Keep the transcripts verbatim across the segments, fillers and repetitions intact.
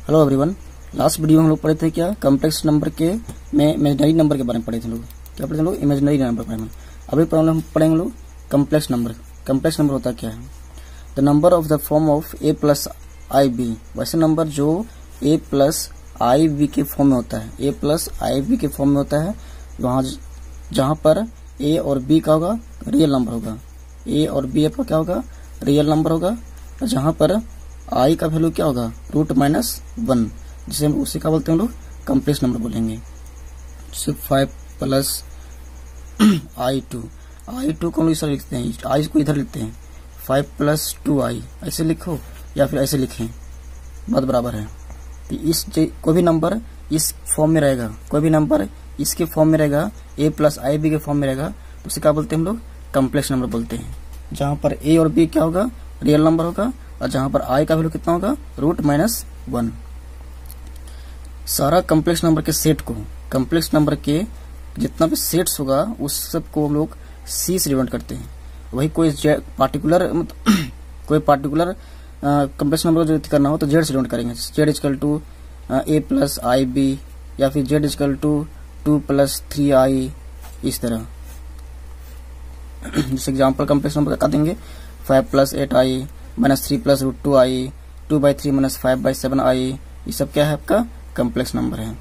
Hello everyone. Last video में हम लोग पढ़े थे क्या, कॉम्प्लेक्स नंबर के में इमेजिनरी नंबर के बारे में पढ़े थे लोग। क्या पढ़े थे लोग? इमेजिनरी नंबर के बारे में। अभी हम पढ़ेंगे लोग कॉम्प्लेक्स नंबर। कॉम्प्लेक्स नंबर होता क्या है? The number of the form of a plus I b, वैसे नंबर जो ए प्लस आई बी के फॉर्म में होता है, ए प्लस आई बी के फॉर्म में होता है, वहां जहां पर ए और बी का होगा रियल नंबर होगा, ए और बी आपका क्या होगा रियल नंबर होगा, जहां पर आई का वैल्यू क्या होगा रूट माइनस वन, जिसे हम उसे क्या बोलते हैं हम लोग कॉम्प्लेक्स नंबर बोलेंगे। जैसे five plus i two, I two को हम लोग इस तरह लिखते हैं, आई को इधर लिखते हैं, फाइव प्लस टू आई ऐसे लिखो या फिर ऐसे लिखें, बात बराबर है। तो इस कोई भी नंबर इस फॉर्म में रहेगा, कोई भी नंबर इसके फॉर्म में रहेगा, ए प्लस आई बी के फॉर्म में रहेगा, तो उसे क्या बोलते हैं हम लोग कॉम्प्लेक्स नंबर बोलते हैं। जहां पर ए और बी क्या होगा रियल नंबर होगा, और जहां पर आई का वैल्यू कितना होगा रूट माइनस वन। सारा कॉम्प्लेक्स नंबर के सेट को, कॉम्प्लेक्स नंबर के जितना भी सेट्स होगा उस सब को हम लोग सी से डिनोट करते हैं। वही कोई पार्टिकुलर कोई पार्टिकुलर कॉम्प्लेक्स नंबर जो करना हो तो जेड से डिनोट करेंगे। Z is equal to A plus I B, या फिर Z is equal to two plus three I, इस तरह। जैसे एग्जाम्पल कॉम्प्लेक्स नंबर का देंगे five plus eight I minus three plus root two I, two by three minus five by seven I, ये सब क्या है आपका कॉम्प्लेक्स नंबर है।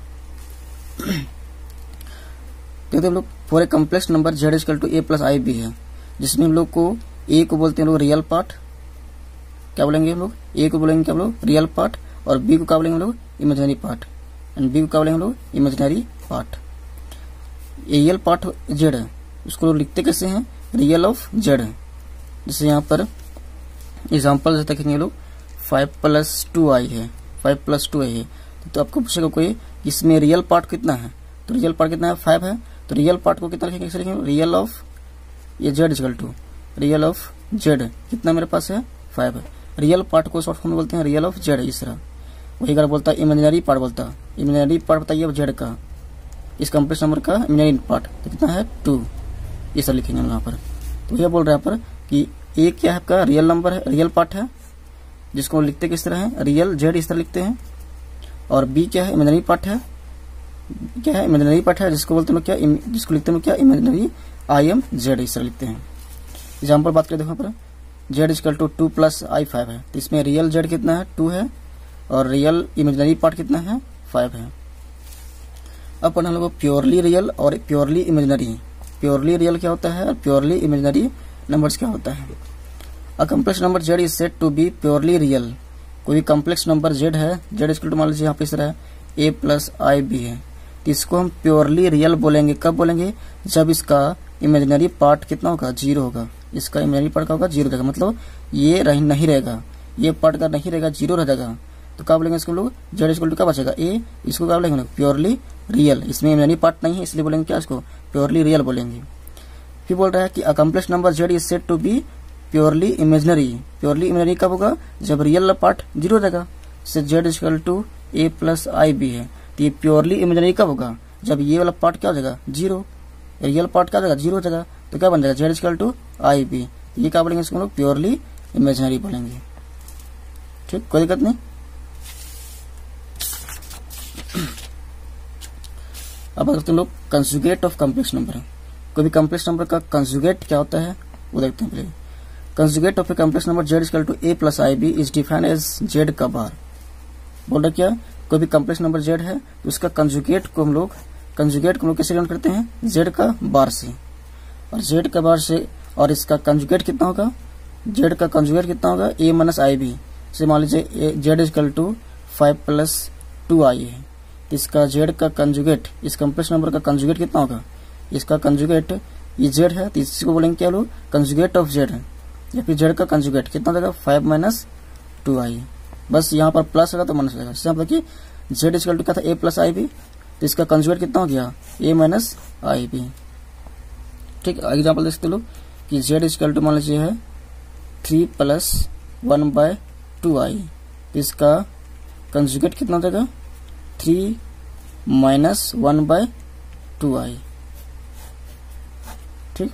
देखते हम लोग for a complex number z is equal to A plus I B है, जिसमें हम लोग को ए को बोलते हैं लोग रियल पार्ट, क्या बोलेंगे हम लोग ए को बोलेंगे क्या हम लोग रियल पार्ट, और बी को क्या बोलेंगे हम लोग इमेजिनरी पार्ट, एंड बी को क्या बोलेंगे हम लोग imaginary part. Real part z है, उसको लोग लिखते कैसे हैं रियल ऑफ जेड। जैसे यहाँ पर एग्जाम्पल जैसे देखेंगे लोग फाइव प्लस टू आई है, फाइव प्लस टू आई है, तो आपको पूछेगा कोई इसमें रियल पार्ट कितना है, तो रियल पार्ट कितना है फाइव है, तो रियल पार्ट को कितना लिखेंगे, लिखेंगे रियल ऑफ ये z is equal to real of z कितना मेरे पास है फाइव है। रियल पार्ट को शॉर्ट फॉर्म में बोलते हैं रियल ऑफ जेड, इस तरह। वही अगर बोलता है इमेजिनरी पार्ट, बोलता है इमेजिनरी पार्ट बताइए अब जेड का, इस कॉम्प्लेक्स नंबर का इमेजिनरी पार्ट तो कितना है टू, ये सब लिखेंगे हम यहाँ पर। तो यह बोल रहे हैं यहाँ पर कि ए क्या है आपका रियल नंबर है, रियल पार्ट है, जिसको लिखते किस तरह है रियल जेड इस तरह लिखते हैं, और बी क्या है इमेजिनरी पार्ट है, क्या है इमेजिनरी पार्ट है, जिसको बोलते हैं क्या, जिसको लिखते हैं क्या इमेजिनरी आई एम जेड इस तरह लिखते हैं। एग्जाम्पल बात करें देखो पर z is equal to two plus i five है, तो इसमें रियल जेड कितना है टू है, और रियल इमेजिनरी पार्ट कितना है फाइव है। अब पढ़ना लोगों प्योरली रियल और प्योरली इमेजिनरी। प्योरली रियल क्या होता है और प्योरली इमेजिनरी नंबर्स क्या होता है। A complex number z is said to be purely real. कोई कॉम्प्लेक्स नंबर जेड है, जेड इजकल टू मान लीजिए यहाँ पे इस तरह ए प्लस आई बी है, तो इसको हम प्योरली रियल बोलेंगे। कब बोलेंगे? जब इसका इमेजिनरी पार्ट कितना होगा जीरो होगा, इसका इमेजिनरी पार्ट का होगा जीरो रहेगा, मतलब ये रह, नहीं रहेगा, ये पार्ट का नहीं रहेगा, जीरो रह जाएगा, तो क्या बोलेंगे इसको लोग जेड इजकल टू क्या बचेगा ए, इसको क्या बोलेंगे प्योरली रियल। इसमें इमेजिनरी पार्ट नहीं है इसलिए बोलेंगे क्या इसको प्योरली रियल बोलेंगे। फिर बोल रहा है कि a complex number z is said to be purely imaginary. Purely imaginary कब होगा? जब रियल पार्ट जीरो रहेगा। जैसे z is equal to A plus I B है, तो ये प्योरली इमेजिनरी कब होगा? जब ये वाला पार्ट क्या हो जाएगा जीरो, रियल पार्ट क्या हो जाएगा जीरो हो जाएगा, तो क्या बन जाएगा z is equal to i b. ये क्या बोलेंगे इसको लोग प्योरली इमेजिनरी बोलेंगे। ठीक, कोई दिक्कत नहीं। अब देखते हैं लोग कंजुगेट ऑफ कॉम्प्लेक्स नंबर। कोई भी कॉम्प्लेक्स नंबर का कंजुगेट क्या होता है वो देखते हैं पहले। Conjugate of a complex number z is equal to A plus I b is defined as z का बार। बोल रहे क्या कोई भी कॉम्प्लेक्स नंबर जेड है तो उसका कंजुगेट को हम लोग कंजुगेट को हम लोग कैसे डिनोट करते हैं जेड का बार से, और जेड का बार से, और इसका कंजुगेट कितना होगा जेड का कंजुगेट कितना होगा ए माइनस आई बी। से मान लीजिए z is equal to five plus two i है, इसका जेड का कंजुगेट, इस कॉम्प्लेक्स नंबर का कंजुगेट कितना होगा, इसका कंजुगेट ये जेड है तो इसको बोलेंगे क्या लोग कंजुगेट ऑफ जेड है, या फिर जेड का कंजुगेट कितना देगा फाइव माइनस टू आई। बस यहाँ पर प्लस होगा तो माइनस होगा। जैसे देखिए जेड इजकल टू क्या था ए प्लस आई बी, तो इसका कंजुगेट कितना हो गया ए माइनस आई बी। ठीक, एग्जाम्पल देख सकते लोग कि जेड इजकल टू मान लीजिए है three plus one by two i, तो इसका कंजुगेट कितना देगा three minus one by two i. ठीक,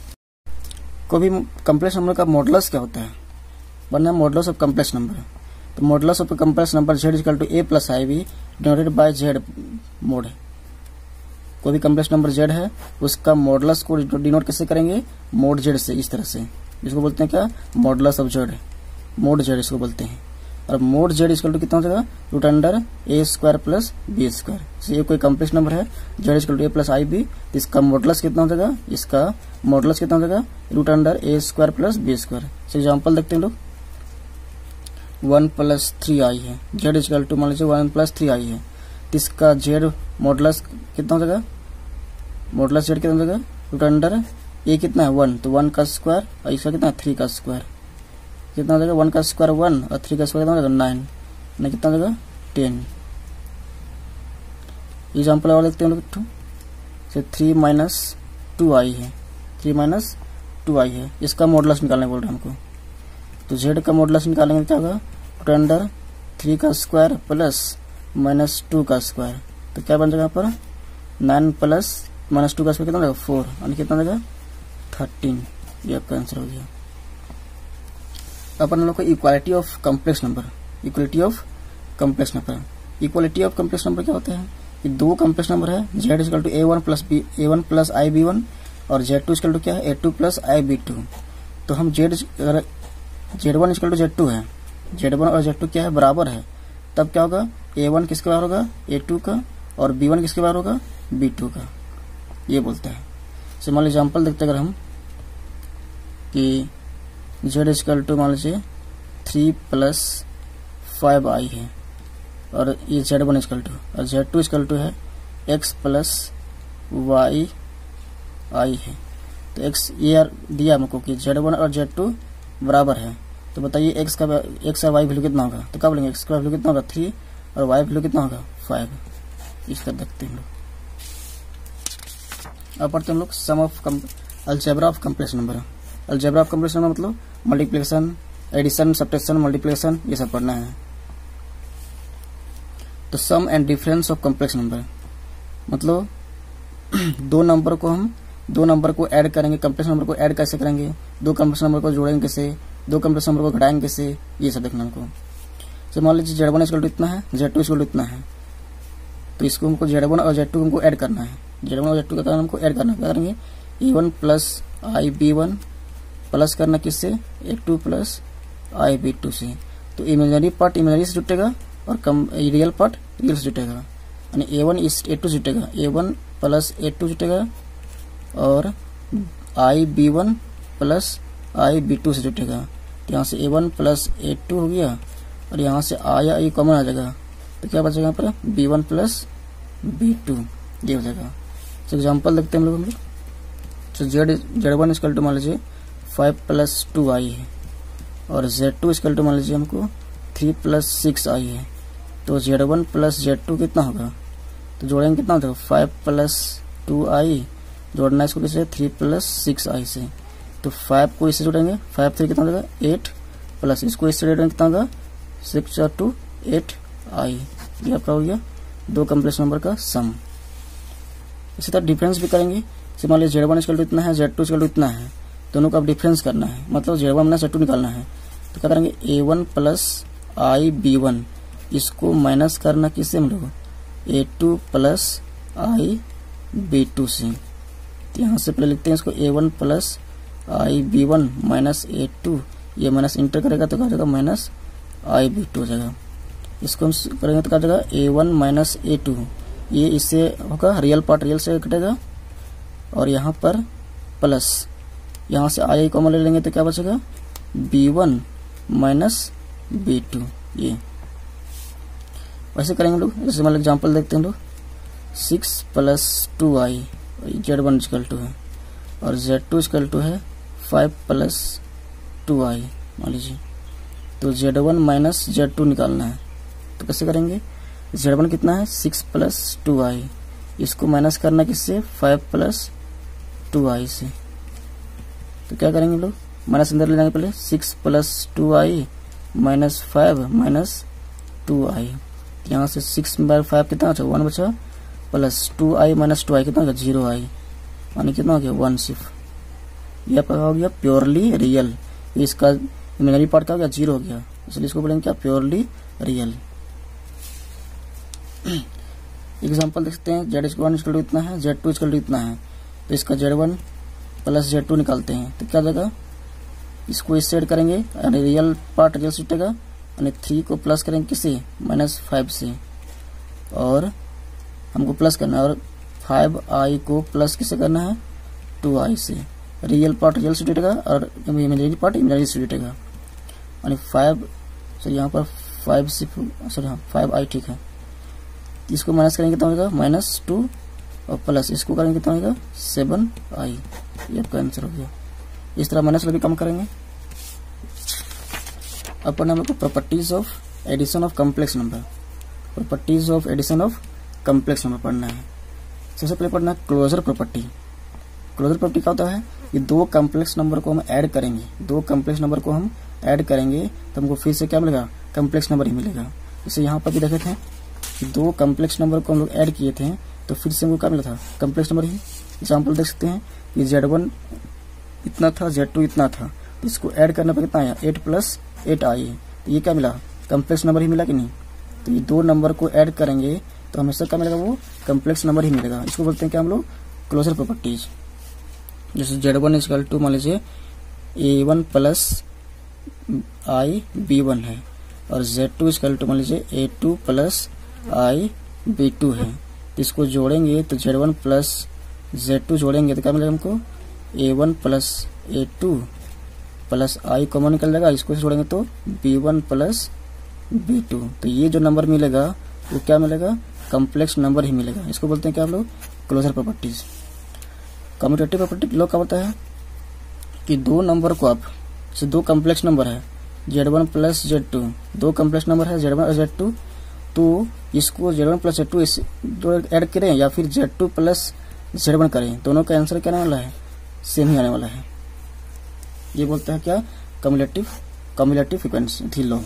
कोई भी कॉम्प्लेक्स नंबर का मॉडुलस क्या होता है? बनना मॉडुलस ऑफ कॉम्प्लेक्स नंबर। तो modulus of complex number z equal to a plus I b denoted by z mod. कोई भी कॉम्प्लेक्स नंबर z है उसका मॉडुलस को डिनोट कैसे करेंगे, मोड z से, इस तरह से, जिसको बोलते हैं क्या, modulus of z, mod z इसको बोलते हैं। और मोड z इक्वल टू कितना हो जाएगा, रूट अंडर ए स्क्वायर प्लस बी स्क्वायर। ये कोई कॉम्प्लेक्स नंबर है z equal to A plus I b, इसका मॉडुलस कितना हो जाएगा, इसका मॉडुलस कितना हो जाएगा, रूट अंडर ए square plus B square. Example देखते हैं लोग, वन प्लस थ्री आई है, z इक्वल टू मान लीजिए वन प्लस थ्री आई है, इसका z मॉडुलस कितना हो जाएगा, मॉडुलस z कितना हो जाएगा, रूट अंडर ए कितना है वन, तो वन का स्क्वायर और इसका कितना है थ्री का स्क्वायर, कितना हो जाएगा, वन का स्क्वायर वन और थ्री का स्क्वायर कितना हो जाएगा नाइन, ना कितना हो जाएगा टेन। एग्जाम्पल और देखते हैं लोग, तो थ्री माइनस टू आई है, थ्री माइनस टू आई है, इसका मॉडुलस निकालने बोल रहे हैं हमको। तो z का मॉडुलस निकालेंगे क्या होगा, रूट अंडर थ्री का स्क्वायर प्लस माइनस टू का स्क्वायर, तो क्या बन जाएगा यहाँ पर नाइन प्लस माइनस टू का स्क्वायर कितना हो जाएगा फोर, यानी कितना हो जाएगा थर्टीन। ये आपका आंसर हो गया। अपन हम लोग को equality of complex number, equality of complex number, equality of complex number क्या होता है कि दो कॉम्प्लेक्स नंबर है, z equal to a one plus b a one plus I b one और z टू इक्वल टू क्या है a two plus I b two. तो हम z अगर z one equal to z two है, Z one और Z two क्या है बराबर है, तब क्या होगा, ए वन किसके बराबर होगा, ए टू का, और बी वन किसके बराबर होगा, बी टू का, ये बोलते हैं। से मान लीजिए एग्जाम्पल देखते अगर हम कि z इक्वल टू मान लीजिए थ्री प्लस फाइव आई है और ये जेड वन इक्वल टू, और जेड टू इक्वल टू है एक्स प्लस वाई आई है। तो एक्स ये दिया हमको कि जेड वन और जेड टू बराबर है, तो बताइए एक्स का एक्स और वाई वैल्यू कितना होगा, तो क्या बोलेंगे एक्स का वैल्यू कितना होगा थ्री और वाई वैल्यू कितना होगा फाइव। इसका देखते हैं हम लोग। अब पढ़ते हैं हम लोग sum of algebra of complex number. Algebra of complex number मतलब मल्टीप्लिकेशन, एडिशन, सब्ट्रैक्शन, मल्टीप्लिकेशन, ये सब पढ़ना है। तो sum and difference of complex number मतलब दो नंबर को हम दो नंबर को ऐड करेंगे, कॉम्प्लेक्स नंबर को ऐड कैसे करेंगे, दो कॉम्प्लेक्स नंबर को जोड़ेंगे कैसे, दो कॉम्प्लेक्स नंबर को घटाएंगे कैसे, ये सब देखना हमको। तो मान लीजिए जेड वन इक्वल टू इतना है, जेड टू इक्वल टू इतना है, तो इसको हमको जेड वन और जेड टू हमको ऐड करना है, जेड वन और जेड टू का हमको ऐड करना है। क्या करेंगे, a one plus I b one plus करना किससे, a two plus I b two से। तो इमेजनरी पार्ट इमेजनरी से जुटेगा और कम रियल पार्ट रियल से जुटेगा, यानी ए वन इस ए टू से जुटेगा, a one plus a two जुटेगा और i b one plus I b two से जुटेगा। तो यहाँ से a one plus a two हो गया और यहाँ से आया ये कॉमन आ जाएगा, तो क्या बचेगा यहाँ पर b one plus b two, ये हो जाएगा। तो एग्जाम्पल देखते हैं हम लोग हम लोग तो z z one equal to मान लीजिए फाइव प्लस टू आई है और जेड टू इक्वल टू मान लीजिए हमको थ्री प्लस सिक्स आई है। तो Z one plus z two कितना होगा, तो जोड़ेंगे कितना होगा फाइव प्लस टू आई, जोड़ना इसको किससे थ्री प्लस सिक्स आई से। तो फाइव को इससे जोड़ेंगे, फाइव थ्री कितना होगा एट, प्लस इसको इससे जोड़ेंगे कितना होगा सिक्स और टू एट आई। ये आपका हो गया दो कॉम्प्लेक्स नंबर का सम। इसी तरह डिफरेंस भी करेंगे। मान लीजिए जेड वन इक्वल टू इतना है, जेड टू इक्वल टू इतना है, दोनों का अब डिफरेंस करना है, मतलब z one minus z two निकालना है। तो क्या करेंगे, a one plus I b one, इसको माइनस करना किससे हम लोग, a two plus I b two से। तो यहाँ से पहले लिखते हैं इसको a one plus I b one minus a two, ये माइनस इंटर करेगा तो क्या जाएगा माइनस आई बी टू हो जाएगा। इसको हम करेंगे तो क्या जाएगा a one minus a two, ये इससे होगा रियल पार्ट रियल से कटेगा और यहाँ पर प्लस यहाँ से आई कॉमन ले लेंगे तो क्या बचेगा b one minus b two. ये वैसे करेंगे लोग, जैसे मान लो एग्जाम्पल देखते हैं लोग, six plus two i z one equal to है और जेड टू इक्वल टू है फाइव प्लस टू आई मान लीजिए। तो Z one minus z two निकालना है, तो कैसे करेंगे, जेड वन कितना है सिक्स प्लस टू आई, इसको माइनस करना किससे फाइव प्लस टू आई से। तो क्या करेंगे लोग, माइनस अंदर ले जाएंगे, पहले six plus two i minus five minus two i. यहाँ से सिक्स बाय फाइव कितना बचा वन बचा, plus two i minus two i कितना होगा जीरो आई, यानी कितना हो गया वन सिर्फ। ये आपका हो गया प्योरली रियल, इसका इमेजिनरी पार्ट क्या हो गया जीरो हो गया, इसलिए इसको बोलेंगे क्या, प्योरली रियल। एग्जाम्पल देख सकते हैं, z equal one equal to इतना है, जेड टू इक्वल टू इतना है, तो इसका z one plus z two निकालते हैं तो क्या देगा, इसको इससे ऐड करेंगे यानी रियल पार्ट रियल से जुटेगा, यानी थ्री को प्लस करेंगे किससे, माइनस फाइव से, और हमको प्लस करना है, और फाइव आई को प्लस किससे करना है, टू आई से। रियल पार्ट रियल से जुटेगा और इमेजिनरी पार्ट इमेजिनरी से जुटेगा, यानी फाइव सॉरी यहाँ पर फाइव से सॉरी हाँ फाइव आई ठीक है, इसको माइनस करेंगे कितना होगा, माइनस टू, और प्लस इसको करेंगे कितना होगा, सेवन आई। ये आपका आंसर हो गया। इस तरह माइनस भी कम करेंगे। अब पढ़ना हम लोग को properties of addition of complex number. Properties of addition of complex number पढ़ना है। सबसे पहले पढ़ना क्लोजर प्रॉपर्टी। क्लोजर प्रॉपर्टी क्या होता है, ये दो कॉम्प्लेक्स नंबर को हम ऐड करेंगे, दो कॉम्प्लेक्स नंबर को हम ऐड करेंगे तो हमको फिर से क्या मिलेगा, कॉम्प्लेक्स नंबर ही मिलेगा। जैसे यहाँ पर भी देखे थे कि दो कॉम्प्लेक्स नंबर को हम लोग ऐड किए थे तो फिर से हमको क्या मिला था, कॉम्प्लेक्स नंबर ही। एग्जाम्पल देख सकते हैं कि जेड वन इतना था, जेड टू इतना था, तो इसको ऐड करने पर कितना आया, एट प्लस एट आई, तो ये क्या मिला, कॉम्प्लेक्स नंबर ही मिला कि नहीं। तो ये दो नंबर को ऐड करेंगे तो हमेशा क्या मिलेगा, वो कॉम्प्लेक्स नंबर ही मिलेगा। इसको बोलते हैं क्या हम लोग, क्लोजर प्रॉपर्टीज। जैसे जेड वन इक्वल टू मान लीजिए a one plus I b one है, और जेड टू इक्वल टू मान लीजिए a two plus I b two है। तो इसको जोड़ेंगे तो Z one plus z two जोड़ेंगे तो क्या मिलेगा हमको, a one plus a two plus i common निकल जाएगा, इसको जोड़ेंगे तो b one plus b two. तो ये जो नंबर मिलेगा वो क्या मिलेगा, कॉम्प्लेक्स नंबर ही मिलेगा। इसको बोलते हैं क्या हम लोग, क्लोजर प्रॉपर्टीज। कम्यूटेटिव प्रॉपर्टी लोग क्या होता है कि दो नंबर को आप से दो कॉम्प्लेक्स नंबर है Z one plus z two, दो कॉम्प्लेक्स नंबर है जेड वन और जेड टू, तो इसको Z one plus z two दो ऐड करें या फिर Z two plus Z one करें, दोनों का आंसर क्या आने वाला है, सेम ही आने वाला है। ये बोलता है क्या, कम्युलेटिव कम्युलेटिव फ्रीक्वेंसी थी लो।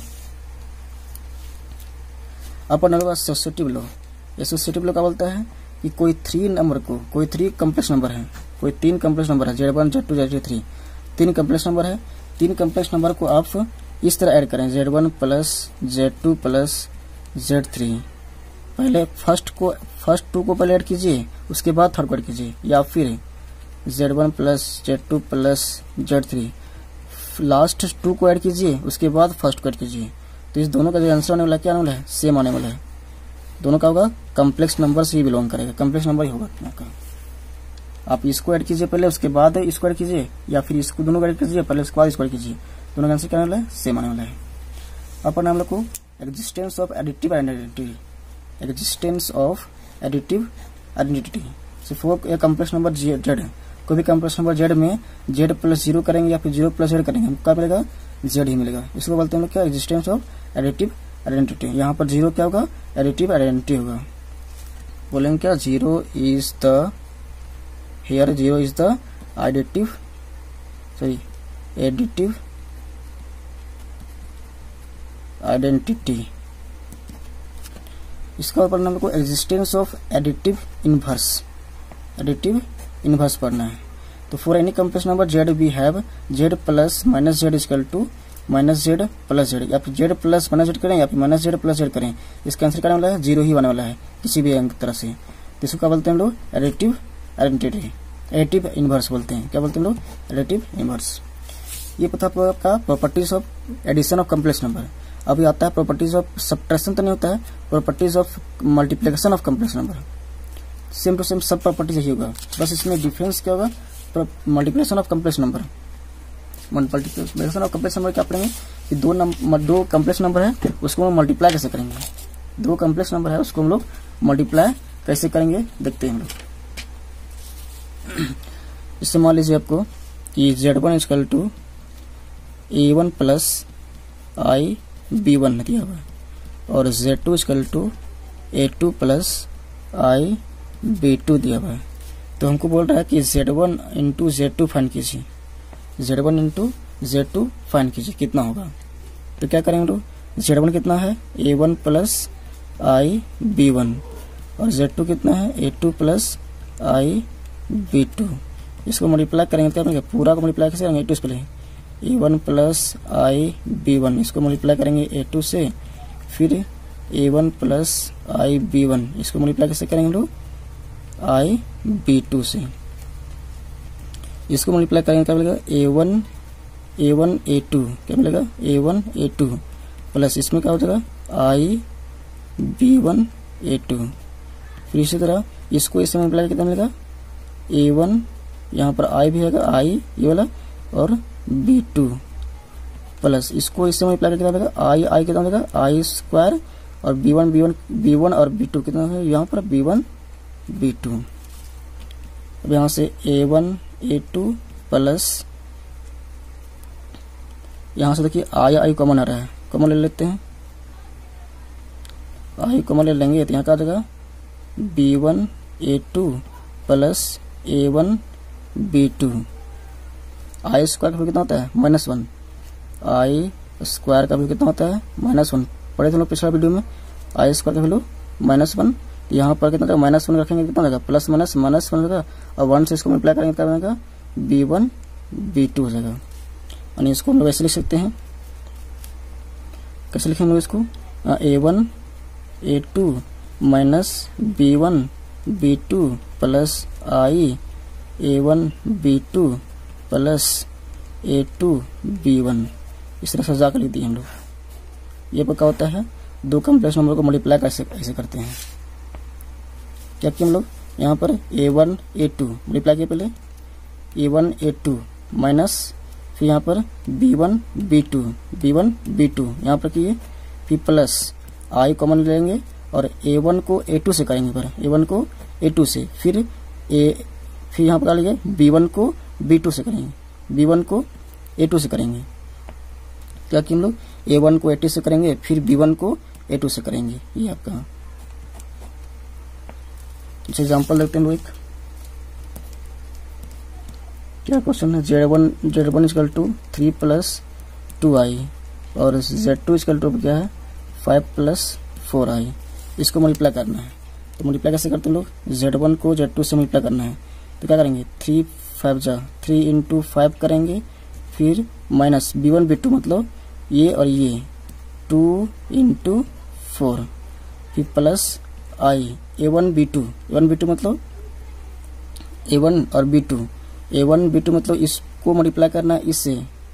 अपन एसोसिएटिव लो। एसोसिएटिव लो क्या बोलता है कि कोई थ्री नंबर को, कोई थ्री कॉम्प्लेक्स नंबर है, कोई तीन कॉम्प्लेक्स नंबर है, Z one Z two Z three, तीन कॉम्प्लेक्स नंबर है। तीन कॉम्प्लेक्स नंबर को आप इस तरह ऐड करें, z one plus z two plus Z three. पहले फर्स्ट को फर्स्ट टू को पहले ऐड कीजिए, उसके बाद थर्ड को ऐड कीजिए, या फिर Z one plus z two plus Z three, last two को ऐड कीजिए, उसके बाद फर्स्ट को ऐड कीजिए। तो इस दोनों का जो आंसर आने वाला है क्या आने वाला है, सेम आने वाला है। दोनों का होगा कॉम्प्लेक्स नंबर से ही बिलोंग करेगा, कॉम्प्लेक्स नंबर ही होगा दोनों का। आप इसको ऐड कीजिए पहले, उसके बाद इसको ऐड कीजिए, या फिर इसको दोनों को ऐड कीजिए पहले, उसके बाद इसको ऐड कीजिए, दोनों का आंसर क्या आने वाला है, सेम आने वाला है। अपन हम लोग को existence of additive identity. Existence of additive identity से फोर कॉम्प्लेक्स नंबर जेड है, कोई भी कॉम्प्लेक्स नंबर जेड में जेड प्लस जीरो करेंगे या फिर जीरो प्लस जेड करेंगे, हमको क्या मिलेगा, जेड ही मिलेगा। इसको बोलते हैं हम लोग क्या, एग्जिस्टेंस ऑफ एडिटिव आइडेंटिटी। यहाँ पर जीरो क्या होगा, एडिटिव आइडेंटिटी होगा। बोलेंगे क्या, zero is the here zero is the identity sorry additive identity. इसका ऊपर हम लोग को existence of additive inverse, additive inverse पढ़ना है। तो for any complex number z we have z plus minus z equal to minus z plus z, या फिर जेड प्लस माइनस जेड करें या फिर माइनस जेड प्लस जेड करें, इसका आंसर करने वाला है जीरो ही आने वाला है किसी भी अंक तरह से। तो इसको क्या बोलते हैं हम लोग, एडिटिव आइडेंटिटी, एडिटिव इनवर्स बोलते हैं। क्या बोलते हैं हम लोग, एडिटिव इनवर्स। ये पता आपका properties of addition of complex number. अभी आता है प्रॉपर्टीज ऑफ सब्ट्रैक्शन, तो नहीं होता है, properties of multiplication of complex number. Same to same सब प्रॉपर्टीज यही होगा, बस इसमें डिफरेंस क्या होगा, multiplication of complex number. Multiplication of complex number क्या पढ़ेंगे कि दो नंबर दो कॉम्प्लेक्स नंबर है उसको हम मल्टीप्लाई कैसे करेंगे, दो कॉम्प्लेक्स नंबर है उसको हम लोग मल्टीप्लाई कैसे करेंगे देखते हैं हम लोग। इससे मान लीजिए आपको कि Z one equal to a one plus I b one दिया हुआ है, और Z two equal to a two plus I b two दिया हुआ है। तो हमको बोल रहा है कि Z one into Z two find कीजिए, z one into Z two find कीजिए कितना होगा। तो क्या करेंगे लोग, जेड वन कितना है, a one plus I b one, और जेड टू कितना है, a two plus I b two. इसको मल्टीप्लाई करेंगे तो क्या, पूरा को मल्टीप्लाई कैसे करेंगे, ए टू से पहले a one plus I b one, इसको मल्टीप्लाई करेंगे ए टू से, फिर a one plus I b one, इसको मल्टीप्लाई कैसे करेंगे हम लोग आई बी टू से, इसको मल्टीप्लाई करेंगे क्या मिलेगा a one a one a two, क्या मिलेगा a one a two plus इसमें क्या हो जाएगा i b one a two, फिर इसी तरह इसको इससे मल्टीप्लाई कितना मिलेगा ए वन, यहाँ पर आई भी है आई ये वाला और बी टू प्लस इसको इससे मल्टीप्लाई कितना मिलेगा आई आई कितना मिलेगा आई स्क्वायर और b one b one b one और बी टू कितना है यहाँ पर बी वन बी टू। अब यहाँ से a one a two plus यहाँ से देखिए आई आई कॉमन आ रहा है, कॉमन ले लेते हैं, आई कॉमन ले लेंगे तो यहाँ का आ जाएगा b one a two plus a one b two, i square का भी कितना होता है माइनस वन, आई स्क्वायर का भी कितना होता है माइनस वन, पढ़े थे लोग पिछला वीडियो में, आई स्क्वायर का वैल्यू माइनस वन, यहाँ पर कितना माइनस वन रखेंगे कितना रहेगा प्लस माइनस माइनस वन रहेगा और वन से इसको मल्टीप्लाई करेंगे क्या बनेगा बी वन बी टू हो जाएगा। और इसको हम लोग ऐसे लिख सकते हैं, कैसे लिखेंगे इसको a one a two minus b one b two plus i a one b two plus a two b one, इस तरह सजा कर लिख दिए हम लोग। ये पक्का होता है दो कॉम्प्लेक्स नंबर को मल्टीप्लाई कैसे ऐसे करते हैं, क्या किया हम लोग यहाँ पर a one a two multiply किया पहले a one a two minus फिर यहाँ पर b one b two b one b two यहाँ पर किए, फिर प्लस आई कॉमन लेंगे और ए वन को ए टू से करेंगे, पर ए वन को ए टू से, फिर ए फिर यहाँ पर डालेंगे बी वन को बी टू से करेंगे, बी वन को ए टू से करेंगे, क्या कि हम लोग ए वन को ए टू से करेंगे फिर बी वन को ए टू से करेंगे। ये आपका अच्छा एग्जाम्पल देखते हैं लोग, एक क्या क्वेश्चन है Z one Z one equal to three plus two i और जेड टू इजकल टू क्या है फाइव प्लस फोर आई, इसको मल्टीप्लाई करना है। तो मल्टीप्लाई कैसे करते हैं लोग, जेड वन को जेड टू से मल्टीप्लाई करना है तो क्या करेंगे थ्री फाइव जा थ्री इंटू फाइव करेंगे, फिर minus b one b two मतलब ये और ये टू इंटू फोर, फिर plus i a one b two a one b two मतलब ए वन और b two a one b two मतलब इसको मल्टीप्लाई करना है इससे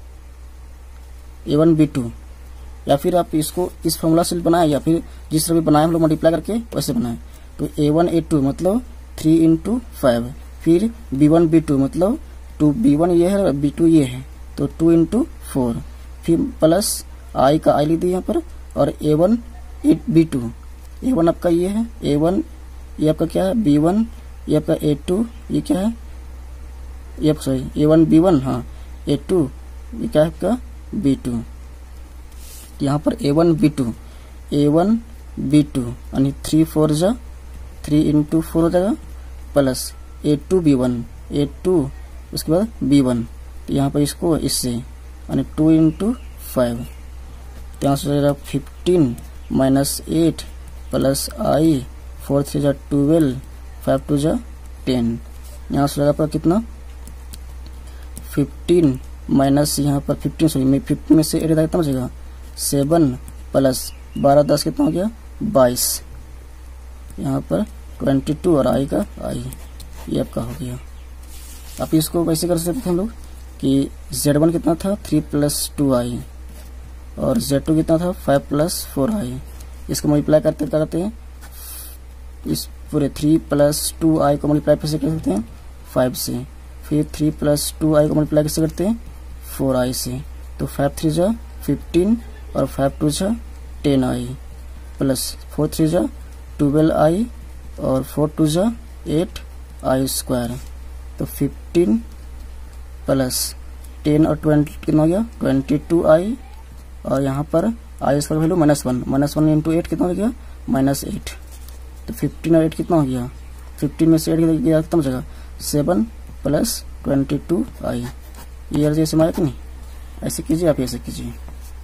ए वन बी टू, या फिर आप इसको इस फॉर्मूला से बनाए या फिर जिस तरह भी बनाए हम लोग मल्टीप्लाई करके वैसे बनाए। तो ए वन ए टू मतलब थ्री इंटू फाइव, फिर बी वन बी टू मतलब टू बी वन ये है और बी टू ये है तो टू इंटू फोर, फिर प्लस आई का आई ली दी यहाँ पर और a one a b two a one आपका ये है ए वन ये आपका क्या है बी वन ये आपका ए टू ये क्या है ये sorry a one b one हाँ ए टू ये क्या है आपका बी टू, यहाँ पर a one b two a one b two यानी थ्री फोर जा थ्री इंटू फोर हो जाएगा plus a two b one a two उसके बाद बी वन, तो यहाँ पर इसको इससे यानी टू इंटू फाइव, तो यहाँ से हो जाएगा fifteen minus eight plus i four three जा ट्वेल्व फाइव टू जा टेन, यहाँ से हो जाएगा कितना फिफ्टीन माइनस यहाँ पर फिफ्टीन सॉरी फिफ्टीन में से एट कितना बचेगा सेवन प्लस बारह दस कितना हो गया बाईस, यहाँ पर ट्वेंटी टू और आई का आई ये आपका हो गया। आप इसको वैसे कर सकते थे हम लोग कि जेड वन कितना था थ्री प्लस टू आई और जेड टू कितना था फाइव प्लस फोर आई, इसको मल्टीप्लाई करते करते हैं इस पूरे थ्री प्लस टू आई को मल्टीप्लाई कैसे कर सकते हैं फाइव से, फिर थ्री प्लस टू आई को मल्टीप्लाई कैसे करते हैं फोर आई से, तो फाइव थ्री जा फिफ्टीन और फाइव टू जा ten i plus four three जा ट्वेल्व आई और फोर टू जा एट आई स्क्वायर, तो फिफ्टीन प्लस टेन और ट्वेंटी कितना हो गया ट्वेंटी टू आई और यहाँ पर i square value minus one minus one into eight कितना हो गया माइनस एट, तो फिफ्टीन और एट कितना हो गया फिफ्टीन में से एट गया कितना हो जाएगा seven plus twenty two i, ये जैसे हमारे कि नहीं ऐसे कीजिए आप ऐसे कीजिए।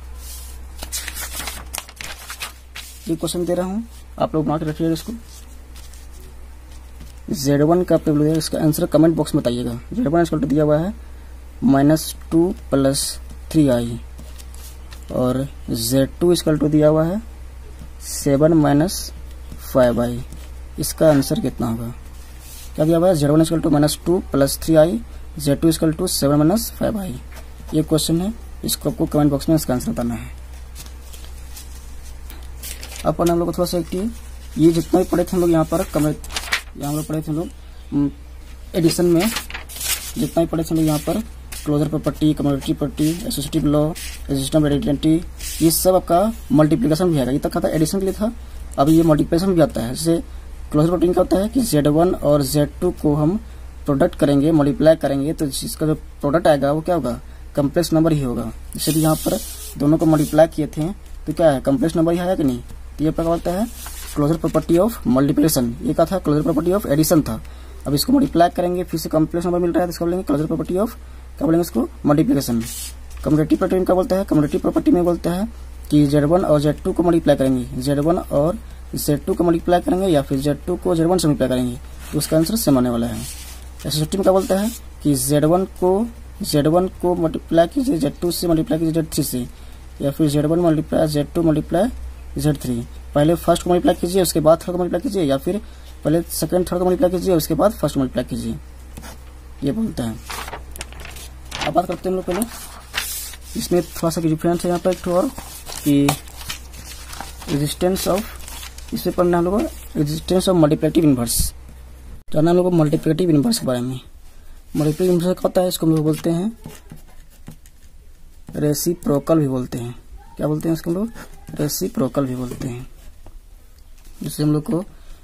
ये क्वेश्चन दे रहा हूँ आप लोग मार्क रखिएगा इसको, जेड वन का आप इसका आंसर कमेंट बॉक्स में बताइएगा। जेड वन इसको दिया हुआ है minus two plus three i और जेड टू इक्वल टू दिया हुआ है सेवन माइनस फाइव आई। इसका आंसर कितना होगा? क्या दिया हुआ है? Z one equal to minus two plus three i, z two equal to seven minus five i. ये क्वेश्चन है, इसको आपको कमेंट बॉक्स में इसका आंसर बताना है। अब पढ़ना हम लोग को थोड़ा सा एक ये जितना भी पढ़े थे हम लोग यहाँ पर कमेंट यहाँ हम लोग पढ़े थे हम लोग एडिशन में जितना भी पढ़े थे हम लोग यहाँ पर closure property, commutative property, associative law, resistance identity, ये सब आपका मल्टीप्लिकेशन भी आएगा। ये तक था एडिशन के लिए था, अब ये मल्टीप्लिकेशन भी आता है। जैसे क्लोजर प्रॉपर्टी क्या होता है कि जेड वन और जेड टू को हम प्रोडक्ट करेंगे, मल्टीप्लाई करेंगे तो इसका जो प्रोडक्ट आएगा वो क्या होगा? कम्प्लेक्स नंबर ही होगा। जैसे यहाँ पर दोनों को मल्टीप्लाई किए थे तो क्या है? कम्प्लेक्स नंबर ही आया कि नहीं? तो ये क्या बोलता है? Closure property of multiplication. ये क्या था? क्लोजर प्रॉपर्टी ऑफ एडिशन था। अब इसको मल्टीप्लाई करेंगे फिर से कम्प्लेक्स नंबर मिल रहा है तो इसको बोलेंगे क्लोजर प्रॉपर्टी ऑफ क्या बोलेंगे इसको? मल्टीप्लिकेशन। कम्युटेटिव प्रॉपर्टी में क्या बोलता है? कम्युटेटिव प्रॉपर्टी में बोलता है कि जेड वन और जेड टू को मल्टीप्लाई करेंगे, जेड वन और जेड टू को मल्टीप्लाई करेंगे या फिर जेड टू को जेड वन से मल्टीप्लाई करेंगे तो उसका आंसर सेम आने वाला है। एसोसिएटिव में क्या बोलता है कि जेड वन को जेड वन को मल्टीप्लाई कीजिए जेड टू से, मल्टीप्लाई कीजिए जेड थ्री से, या फिर Z one multiply Z two multiply Z three. पहले फर्स्ट को मल्टीप्लाई कीजिए उसके बाद थर्ड को मल्टीप्लाई कीजिए, या फिर पहले सेकंड थर्ड को मल्टीप्लाई कीजिए उसके बाद फर्स्ट को मल्टीप्लाई कीजिए, ये बोलता है। अब बात करते हैं हम लोग पहले इसमें थोड़ा सा डिफरेंस है यहाँ पर एक तो और कि रेजिस्टेंस ऑफ, इससे पढ़ना हम लोग रेजिस्टेंस ऑफ मल्टीप्लिकेटिव इनवर्स। जानना हम लोग मल्टीप्लिकेटिव इनवर्स के बारे में। मल्टीप्लिकेटिव इनवर्स क्या होता है? इसको हम लोग बोलते हैं रेसिप्रोकल भी बोलते हैं। क्या बोलते हैं इसको हम लोग? रेसिप्रोकल भी बोलते हैं। जिससे हम लोग को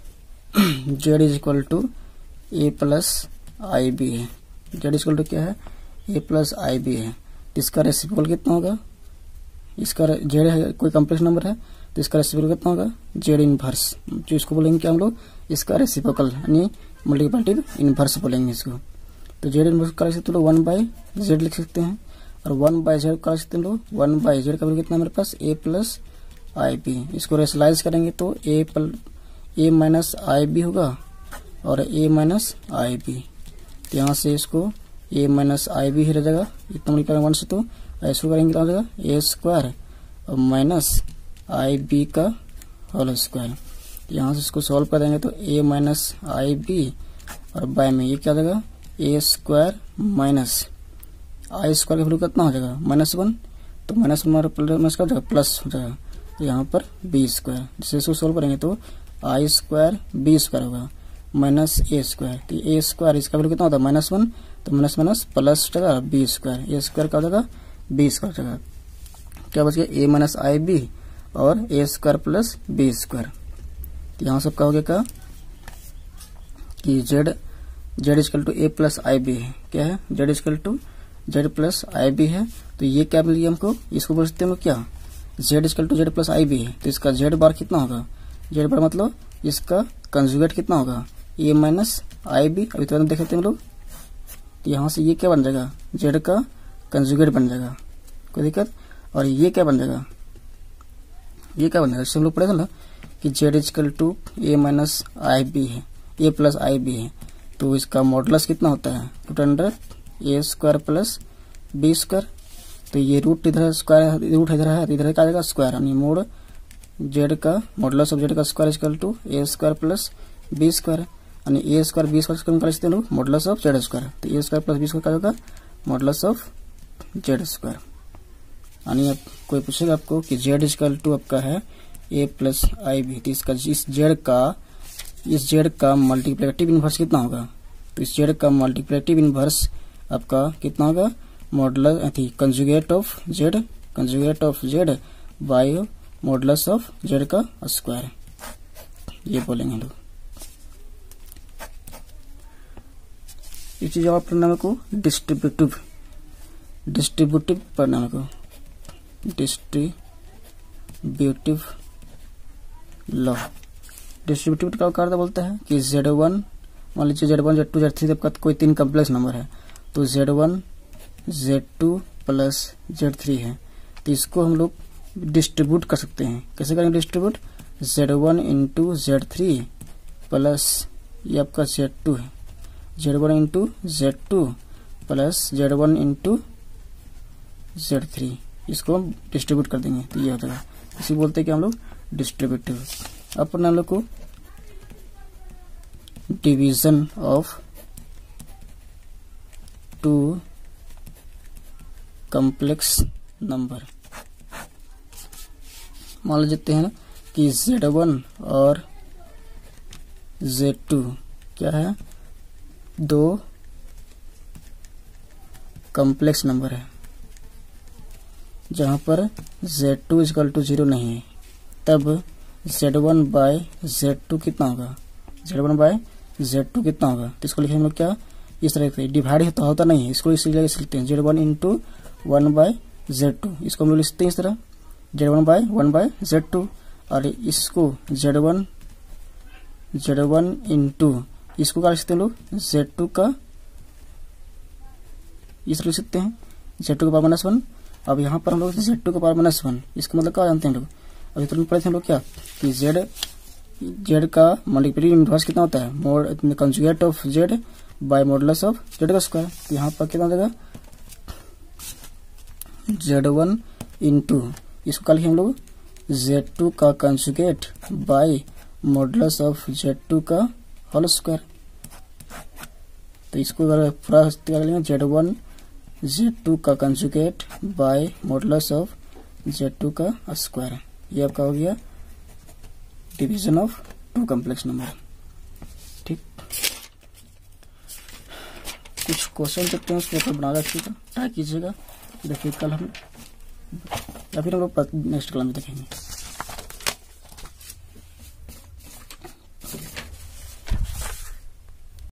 Z is equal to A plus I B है। जेड इक्वल टू क्या है? ए प्लस आई बी है। इसका रेसिप्रोकल कितना होगा? इसका जेड है कोई कॉम्प्लेक्स नंबर है तो इसका रेसिप्रोकल कितना होगा? जेड इनवर्स, जो इसको बोलेंगे क्या हम लोग? इसका रेसिप्रोकल यानी मल्टीप्लिकेटिव इनवर्स बोलेंगे इसको। तो जेड इनवर्स का लिख सकते हैं वन बाई जेड लिख सकते हैं, और वन बाई जेड का लिख सकते हैं लोग वन बाई जेड का कितना मेरे पास? A plus I B. इसको रेशनलाइज करेंगे तो ए प्ल ए माइनस आई बी होगा और ए माइनस आई बी। तो यहाँ से इसको ए माइनस आई बी ही रह जाएगा, इतना मल्टीप्लाई वन से तो ऐसा करेंगे तो आ जाएगा ए स्क्वायर और माइनस आई बी का होल स्क्वायर। यहाँ से इसको सॉल्व कर देंगे तो ए माइनस आई बी और बाय में ये क्या आ जाएगा? A square minus I square का वैल्यू कितना हो जाएगा? माइनस वन, तो माइनस वन माइनस का हो जाएगा प्लस हो जाएगा, तो यहाँ पर बी स्क्वायर। जिससे इसको सोल्व करेंगे तो आई स्क्वायर बी स्क्वायर होगा माइनस ए स्क्वायर। तो ए स्क्वायर इसका वैल्यू कितना होता है? माइनस वन, तो माइनस माइनस प्लस हो जाएगा बी स्क्वायर। ए स्क्वायर का हो जाएगा बी स्क्वायर हो जाएगा। क्या बच गया? ए माइनस आई बी और A square plus B square. तो यहाँ सब का हो गया क्या कि Z Z equal to A plus I B है। क्या है? Z equal to Z plus I B है। तो ये क्या मिल गया हमको? इसको बोल सकते हैं क्या? Z equal to Z plus I B है तो इसका जेड बार कितना होगा? जेड बार मतलब इसका कंजुगेट कितना होगा? A minus I B. अभी तुरंत देख लेते हैं हम लोग। तो यहाँ से ये क्या बन जाएगा? जेड का कंजुगेट बन जाएगा, कोई दिक्कत। और ये क्या बन जाएगा? ये क्या बन जाएगा? इससे हम लोग पढ़े थे ना कि Z equal to A minus I B है, ए प्लस आई बी है, तो इसका मॉडुलस कितना होता है? रूट अंडर ए स्क्वायर प्लस बी स्क्वायर। तो ये रूट इधर स्क्वायर, रूट इधर है, इधर क्या आ जाएगा? स्क्वायर। यानी मोड जेड का मॉडुलस ऑफ जेड का square equal to A square plus B square. यानी ए स्क्वायर बी स्क्वायर निकाल सकते हैं लोग मॉडुलस ऑफ जेड स्क्वायर। तो A square plus B square का होगा मॉडुलस ऑफ जेड स्क्वायर। यानी अब कोई पूछेगा आपको कि जेड इक्वल टू आपका है ए प्लस आई बी, तो इसका इस जेड का इस जेड का मल्टीप्लिकेटिव इनवर्स कितना होगा? तो इस जेड का मल्टीप्लिकेटिव इनवर्स आपका कितना होगा? मॉडुलस थी conjugate of Z, conjugate of Z by modulus of Z का स्क्वायर, ये बोलेंगे लोग। ये चीज और परिणाम को डिस्ट्रीब्यूटिव डिस्ट्रीब्यूटिव परिणाम को डिस्ट्रीब्यूटिव लॉ। डिस्ट्रीब्यूटिव का कार्य बोलता है कि जेड वन मान लीजिए Z one Z two Z three जब कोई तीन कम्प्लेक्स नंबर है तो Z one Z two plus Z three है, तो इसको हम लोग डिस्ट्रीब्यूट कर सकते हैं। कैसे करेंगे distribute? Z one into Z three plus ये आपका जेड टू है, Z one into Z two plus Z one into Z three, इसको हम डिस्ट्रीब्यूट कर देंगे तो ये हो जाएगा। इसी बोलते हैं कि हम लोग डिस्ट्रीब्यूटिव। अब पढ़ना हम लोग को division of two complex number. मान लेते हैं कि जेड वन और जेड टू क्या है, दो कॉम्प्लेक्स नंबर है जहां पर Z two is equal to zero नहीं है, तब Z one by Z two कितना होगा, Z one by Z two कितना होगा। तो इसको लिखेंगे हम लोग क्या, इस तरह से डिवाइड होता होता नहीं है, इसको इसी जगह से लिखते हैं Z one into one by Z two, इसको हम लोग लिखते हैं इस तरह Z one by one by Z two, और इसको Z one Z one into इसको क्या लिख सकते हैं लोग, जेड टू का इस तरह लिख सकते हैं जेड टू का पावर माइनस वन। अब यहाँ पर हम लोग जेड टू का पावर माइनस वन, इसका मतलब क्या जानते हैं लोग, अभी तुरंत पढ़े थे हम लोग क्या कि जेड जेड का मल्टीप्लिकेटिव इनवर्स कितना होता है, mod conjugate of Z by modulus of Z का स्क्वायर। तो यहाँ पर कितना हो जाएगा, जेड वन इंटू इसको क्या लिखे हम लोग, जेड टू का conjugate by modulus of Z two का होल स्क्वायर। तो इसको अगर पूरा कर लेंगे जेड वन जेड टू का conjugate by modulus of Z two का स्क्वायर, ये आपका हो गया division of two complex number. ठीक, कुछ क्वेश्चन देखते हैं, उसको बना रखिएगा, ट्राई कीजिएगा, देखिए कल हम या फिर हम लोग नेक्स्ट क्लास में देखेंगे।